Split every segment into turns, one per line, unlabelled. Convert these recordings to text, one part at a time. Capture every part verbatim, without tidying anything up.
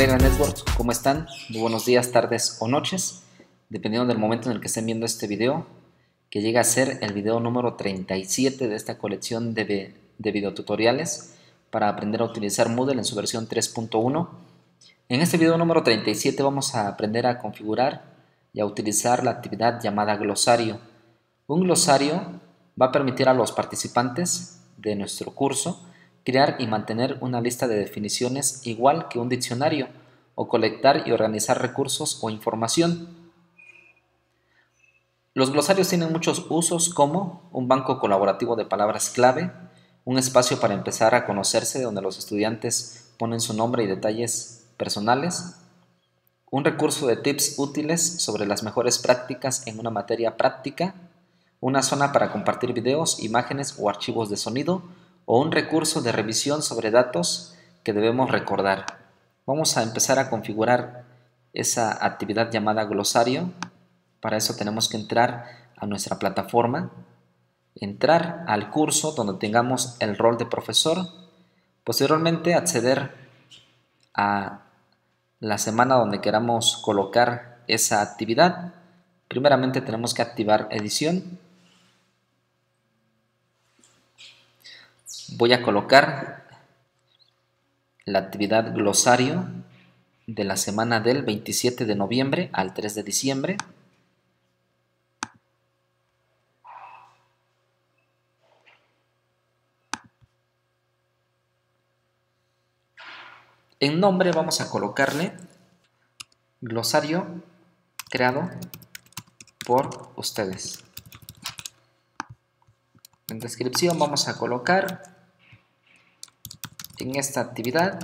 Telegram Networks, ¿cómo están? Muy buenos días, tardes o noches, dependiendo del momento en el que estén viendo este video, que llega a ser el video número treinta y siete de esta colección de, de videotutoriales para aprender a utilizar Moodle en su versión tres punto uno. En este video número treinta y siete vamos a aprender a configurar y a utilizar la actividad llamada glosario. Un glosario va a permitir a los participantes de nuestro curso crear y mantener una lista de definiciones igual que un diccionario, o colectar y organizar recursos o información. Los glosarios tienen muchos usos, como un banco colaborativo de palabras clave, un espacio para empezar a conocerse donde los estudiantes ponen su nombre y detalles personales, un recurso de tips útiles sobre las mejores prácticas en una materia práctica, una zona para compartir videos, imágenes o archivos de sonido, o un recurso de revisión sobre datos que debemos recordar. Vamos a empezar a configurar esa actividad llamada glosario. Para eso tenemos que entrar a nuestra plataforma, entrar al curso donde tengamos el rol de profesor, posteriormente acceder a la semana donde queramos colocar esa actividad. Primeramente tenemos que activar edición. Voy a colocar la actividad glosario de la semana del veintisiete de noviembre al tres de diciembre. En nombre vamos a colocarle glosario creado por ustedes. En descripción vamos a colocar: en esta actividad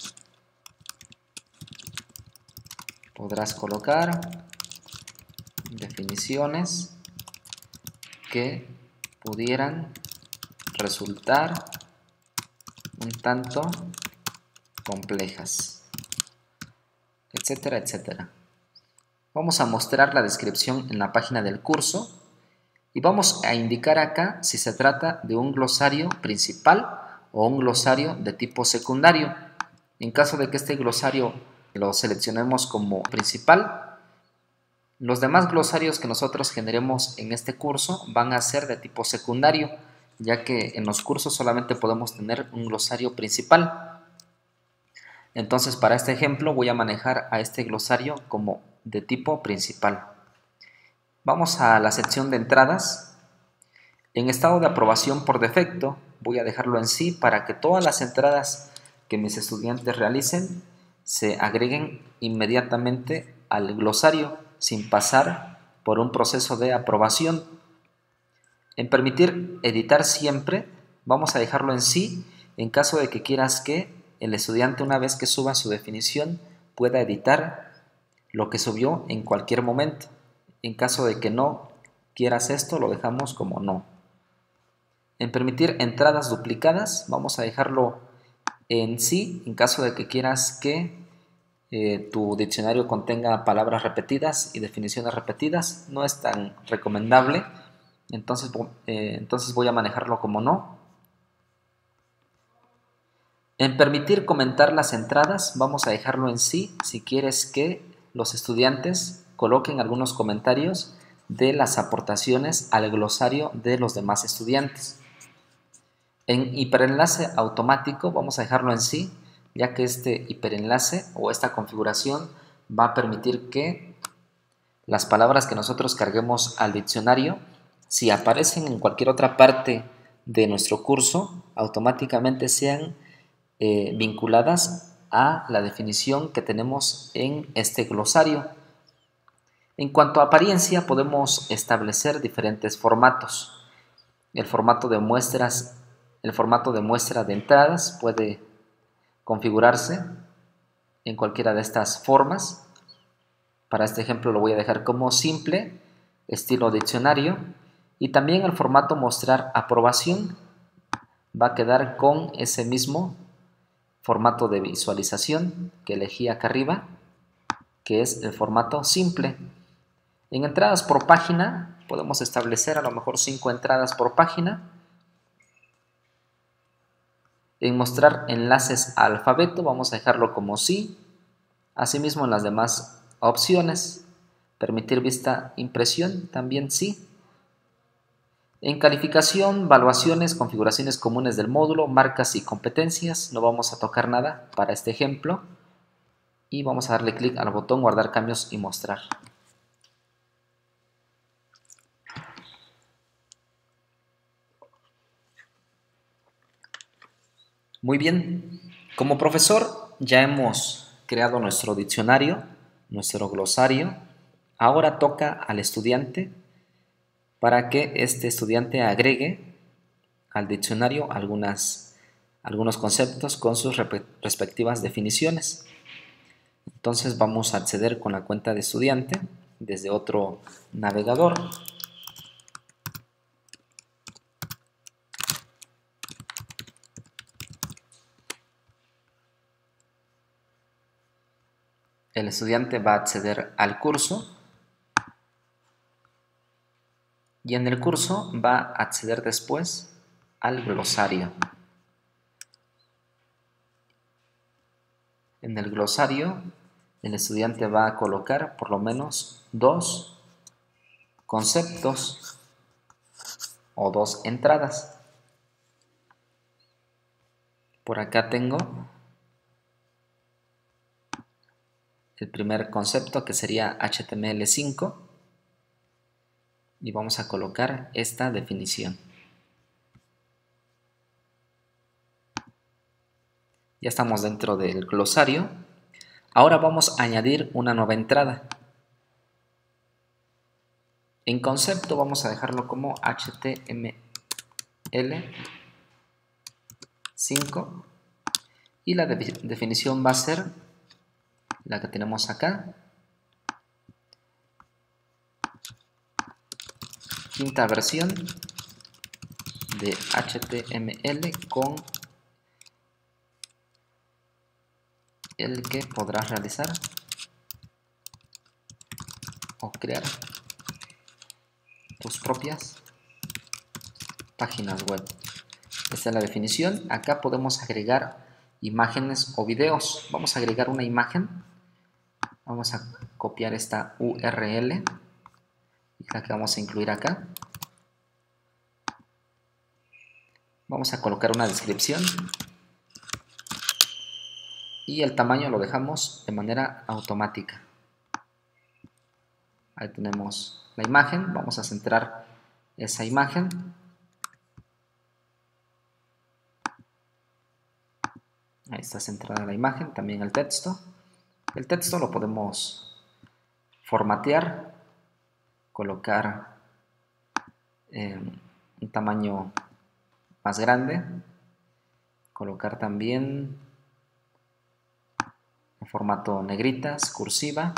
podrás colocar definiciones que pudieran resultar un tanto complejas, etcétera, etcétera. Vamos a mostrar la descripción en la página del curso y vamos a indicar acá si se trata de un glosario principal o un glosario de tipo secundario. En caso de que este glosario lo seleccionemos como principal, los demás glosarios que nosotros generemos en este curso van a ser de tipo secundario, ya que en los cursos solamente podemos tener un glosario principal. Entonces, para este ejemplo voy a manejar a este glosario como de tipo principal. Vamos a la sección de entradas. En estado de aprobación por defecto voy a dejarlo en sí para que todas las entradas que mis estudiantes realicen se agreguen inmediatamente al glosario sin pasar por un proceso de aprobación. En permitir editar siempre vamos a dejarlo en sí en caso de que quieras que el estudiante, una vez que suba su definición, pueda editar lo que subió en cualquier momento. En caso de que no quieras esto, lo dejamos como no. En permitir entradas duplicadas vamos a dejarlo en sí en caso de que quieras que eh, tu diccionario contenga palabras repetidas y definiciones repetidas. No es tan recomendable, entonces, eh, entonces voy a manejarlo como no. En permitir comentar las entradas vamos a dejarlo en sí si quieres que los estudiantes coloquen algunos comentarios de las aportaciones al glosario de los demás estudiantes. En hiperenlace automático vamos a dejarlo en sí, ya que este hiperenlace o esta configuración va a permitir que las palabras que nosotros carguemos al diccionario, si aparecen en cualquier otra parte de nuestro curso, automáticamente sean eh, vinculadas a la definición que tenemos en este glosario. En cuanto a apariencia, podemos establecer diferentes formatos. El formato de muestras El formato de muestra de entradas puede configurarse en cualquiera de estas formas. Para este ejemplo lo voy a dejar como simple, estilo diccionario, y también el formato mostrar aprobación va a quedar con ese mismo formato de visualización que elegí acá arriba, que es el formato simple. En entradas por página podemos establecer a lo mejor cinco entradas por página. En mostrar enlaces a alfabeto vamos a dejarlo como sí. Asimismo, en las demás opciones, permitir vista impresión, también sí. En calificación, evaluaciones, configuraciones comunes del módulo, marcas y competencias, no vamos a tocar nada para este ejemplo y vamos a darle clic al botón guardar cambios y mostrar. Muy bien, como profesor ya hemos creado nuestro diccionario, nuestro glosario. Ahora toca al estudiante para que este estudiante agregue al diccionario algunas, algunos conceptos con sus respectivas definiciones. Entonces vamos a acceder con la cuenta de estudiante desde otro navegador. El estudiante va a acceder al curso y en el curso va a acceder después al glosario. En el glosario el estudiante va a colocar por lo menos dos conceptos o dos entradas. Por acá tengo el primer concepto, que sería H T M L cinco, y vamos a colocar esta definición. Ya estamos dentro del glosario. Ahora vamos a añadir una nueva entrada. En concepto vamos a dejarlo como H T M L cinco y la de definición va a ser la que tenemos acá. Quinta versión de H T M L con el que podrás realizar o crear tus propias páginas web. Esta es la definición. Acá podemos agregar imágenes o videos. Vamos a agregar una imagen. Vamos a copiar esta U R L y la que vamos a incluir acá. Vamos a colocar una descripción y el tamaño lo dejamos de manera automática. Ahí tenemos la imagen. Vamos a centrar esa imagen. Ahí está centrada la imagen, también el texto. El texto lo podemos formatear, colocar eh, un tamaño más grande, colocar también en formato negritas, cursiva,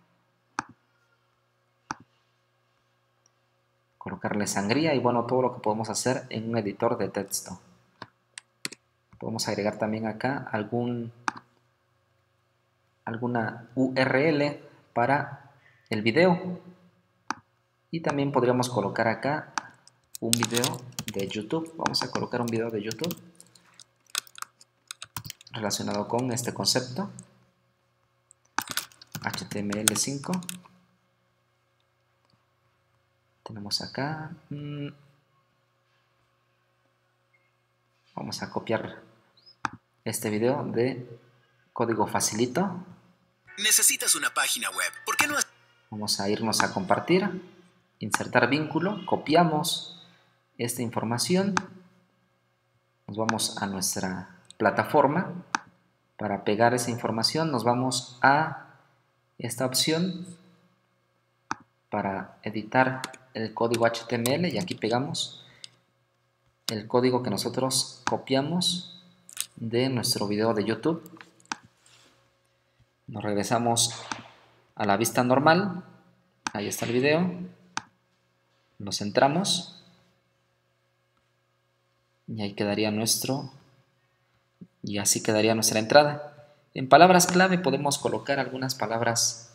colocarle sangría y bueno, todo lo que podemos hacer en un editor de texto. Podemos agregar también acá algún, alguna U R L para el video y también podríamos colocar acá un video de YouTube. Vamos a colocar un video de YouTube relacionado con este concepto H T M L cinco. Tenemos acá, mmm, vamos a copiar este video de Código Facilito.
Necesitas una página web. ¿Por qué no?
Vamos a irnos a compartir, insertar vínculo, copiamos esta información, nos vamos a nuestra plataforma. Para pegar esa información nos vamos a esta opción para editar el código H T M L y aquí pegamos el código que nosotros copiamos de nuestro video de YouTube. Nos regresamos a la vista normal. Ahí está el video. Lo centramos y ahí quedaría nuestro y así quedaría nuestra entrada. En palabras clave podemos colocar algunas palabras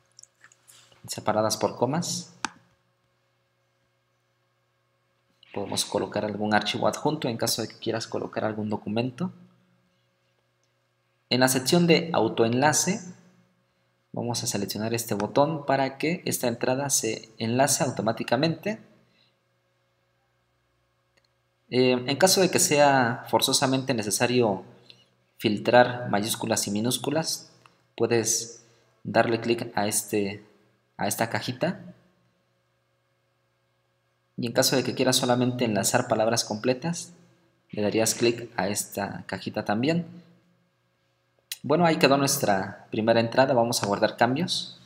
separadas por comas. Podemos Podemos colocar algún archivo adjunto en caso de que quieras colocar algún documento. En la sección de autoenlace vamos a seleccionar este botón para que esta entrada se enlace automáticamente. Eh, en caso de que sea forzosamente necesario filtrar mayúsculas y minúsculas, puedes darle clic a, este, a esta cajita. Y en caso de que quieras solamente enlazar palabras completas, le darías clic a esta cajita también. Bueno, ahí quedó nuestra primera entrada. Vamos a guardar cambios.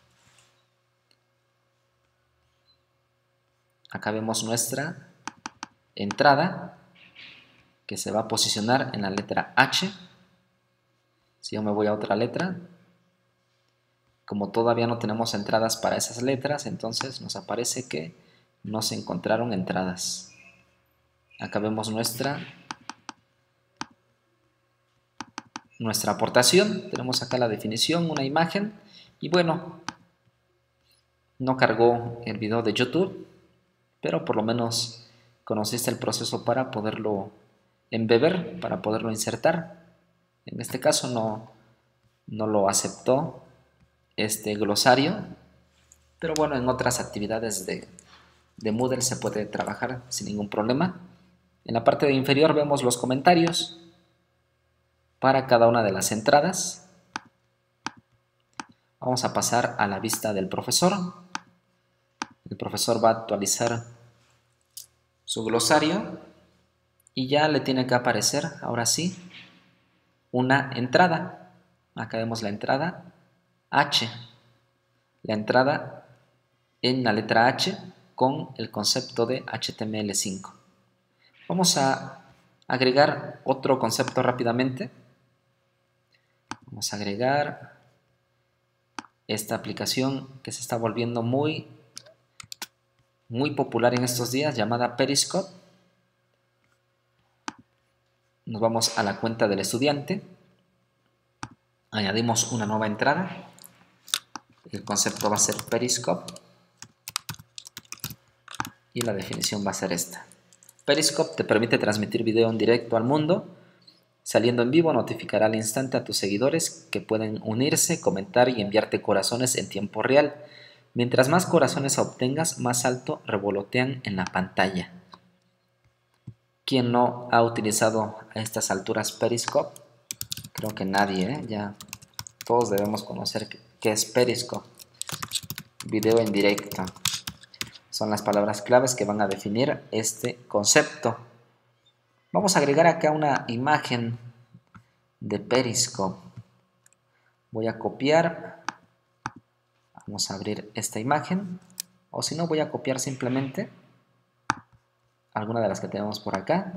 Acá vemos nuestra entrada que se va a posicionar en la letra H. Si yo me voy a otra letra, como todavía no tenemos entradas para esas letras, entonces nos aparece que no se encontraron entradas. Acá vemos nuestra, nuestra aportación. Tenemos acá la definición, una imagen. Y bueno, no cargó el video de YouTube, pero por lo menos conociste el proceso para poderlo embeber, para poderlo insertar. En este caso no, no lo aceptó este glosario, pero bueno, en otras actividades de de Moodle se puede trabajar sin ningún problema. En la parte de inferior vemos los comentarios para cada una de las entradas. Vamos a pasar a la vista del profesor. El profesor va a actualizar su glosario y ya le tiene que aparecer, ahora sí, una entrada. Acá vemos la entrada H, la entrada en la letra H con el concepto de H T M L cinco. Vamos a agregar otro concepto rápidamente. Vamos a agregar esta aplicación que se está volviendo muy, muy popular en estos días, llamada Periscope. Nos vamos a la cuenta del estudiante. Añadimos una nueva entrada. El concepto va a ser Periscope. Y la definición va a ser esta. Periscope te permite transmitir video en directo al mundo. Saliendo en vivo, notificará al instante a tus seguidores que pueden unirse, comentar y enviarte corazones en tiempo real. Mientras más corazones obtengas, más alto revolotean en la pantalla. ¿Quién no ha utilizado a estas alturas Periscope? Creo que nadie, ¿eh? Ya todos debemos conocer qué es Periscope. Video en directo. Son las palabras claves que van a definir este concepto. Vamos a agregar acá una imagen de Periscope. Voy a copiar. Vamos a abrir esta imagen. O si no, voy a copiar simplemente alguna de las que tenemos por acá.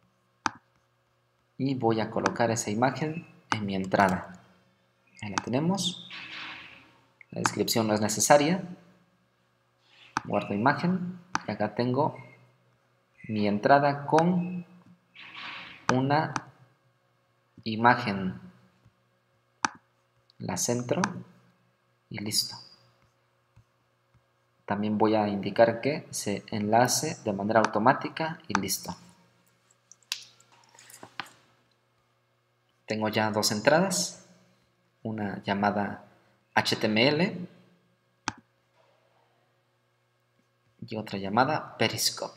Y voy a colocar esa imagen en mi entrada. Ahí la tenemos. La descripción no es necesaria. Guardo imagen y acá tengo mi entrada con una imagen. La centro y listo. También voy a indicar que se enlace de manera automática y listo. Tengo ya dos entradas, una llamada H T M L y otra llamada Periscope.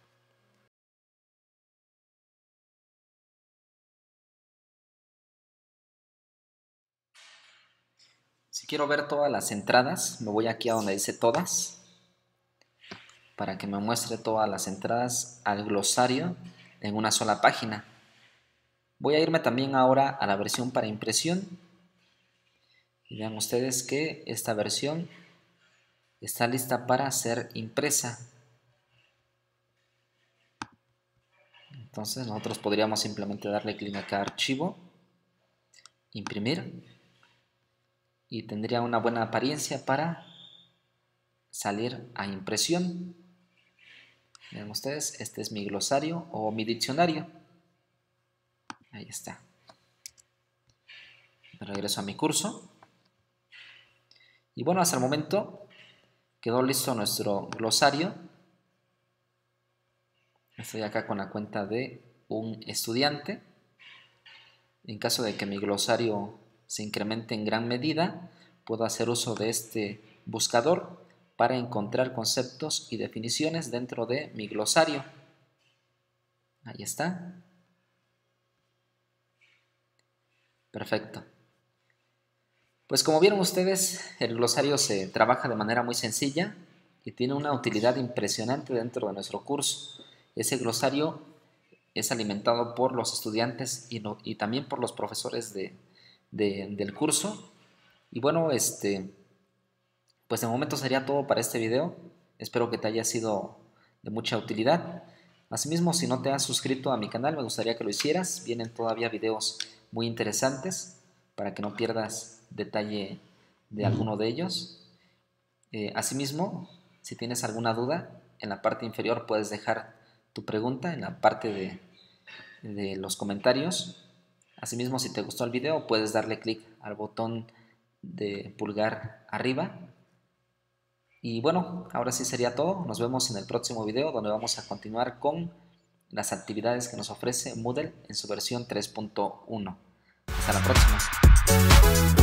Si quiero ver todas las entradas, me voy aquí a donde dice todas, para que me muestre todas las entradas al glosario en una sola página. Voy a irme también ahora a la versión para impresión. Y vean ustedes que esta versión está lista para ser impresa. Entonces nosotros podríamos simplemente darle clic acá a archivo, imprimir, y tendría una buena apariencia para salir a impresión. Vean ustedes, este es mi glosario o mi diccionario. Ahí está. Me regreso a mi curso. Y bueno, hasta el momento quedó listo nuestro glosario. Estoy acá con la cuenta de un estudiante. En caso de que mi glosario se incremente en gran medida, puedo hacer uso de este buscador para encontrar conceptos y definiciones dentro de mi glosario. Ahí está. Perfecto. Pues como vieron ustedes, el glosario se trabaja de manera muy sencilla y tiene una utilidad impresionante dentro de nuestro curso. Ese glosario es alimentado por los estudiantes y, no, y también por los profesores de, de, del curso. Y bueno, este, pues de momento sería todo para este video. Espero que te haya sido de mucha utilidad. Asimismo, si no te has suscrito a mi canal, me gustaría que lo hicieras. Vienen todavía videos muy interesantes para que no pierdas detalle de alguno de ellos. Eh, asimismo, si tienes alguna duda, en la parte inferior puedes dejar tu pregunta en la parte de, de los comentarios. Asimismo, si te gustó el video, puedes darle clic al botón de pulgar arriba. Y bueno, ahora sí sería todo. Nos vemos en el próximo video, donde vamos a continuar con las actividades que nos ofrece Moodle en su versión tres punto uno. Hasta la próxima.